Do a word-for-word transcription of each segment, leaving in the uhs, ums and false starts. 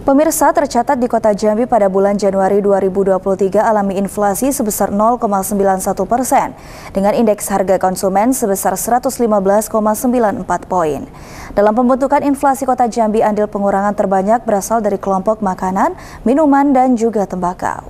Pemirsa, tercatat di Kota Jambi pada bulan Januari dua ribu dua puluh tiga alami inflasi sebesar nol koma sembilan satu persen dengan indeks harga konsumen sebesar seratus lima belas koma sembilan empat poin. Dalam pembentukan inflasi Kota Jambi, andil pengurangan terbanyak berasal dari kelompok makanan, minuman, dan juga tembakau.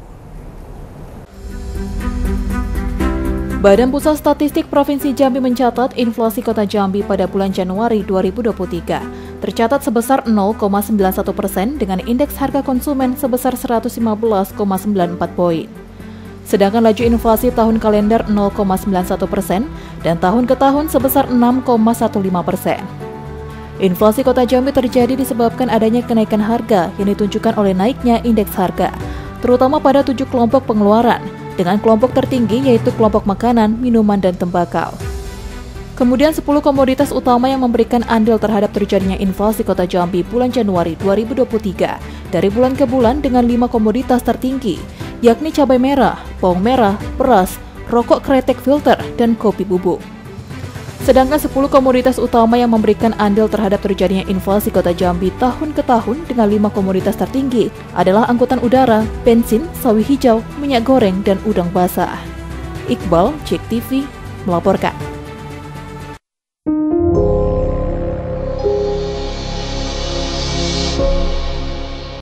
Badan Pusat Statistik Provinsi Jambi mencatat inflasi Kota Jambi pada bulan Januari dua ribu dua puluh tiga tercatat sebesar nol koma sembilan satu persen dengan indeks harga konsumen sebesar seratus lima belas koma sembilan empat poin. Sedangkan laju inflasi tahun kalender nol koma sembilan satu persen dan tahun ke tahun sebesar enam koma lima belas persen. Inflasi Kota Jambi terjadi disebabkan adanya kenaikan harga yang ditunjukkan oleh naiknya indeks harga, terutama pada tujuh kelompok pengeluaran, dengan kelompok tertinggi yaitu kelompok makanan, minuman, dan tembakau. Kemudian sepuluh komoditas utama yang memberikan andil terhadap terjadinya inflasi Kota Jambi bulan Januari dua ribu dua puluh tiga dari bulan ke bulan dengan lima komoditas tertinggi, yakni cabai merah, bawang merah, beras, rokok kretek filter, dan kopi bubuk. Sedangkan sepuluh komoditas utama yang memberikan andil terhadap terjadinya inflasi Kota Jambi tahun ke tahun dengan lima komoditas tertinggi adalah angkutan udara, bensin, sawi hijau, minyak goreng, dan udang basah. Iqbal, Jek T V, melaporkan.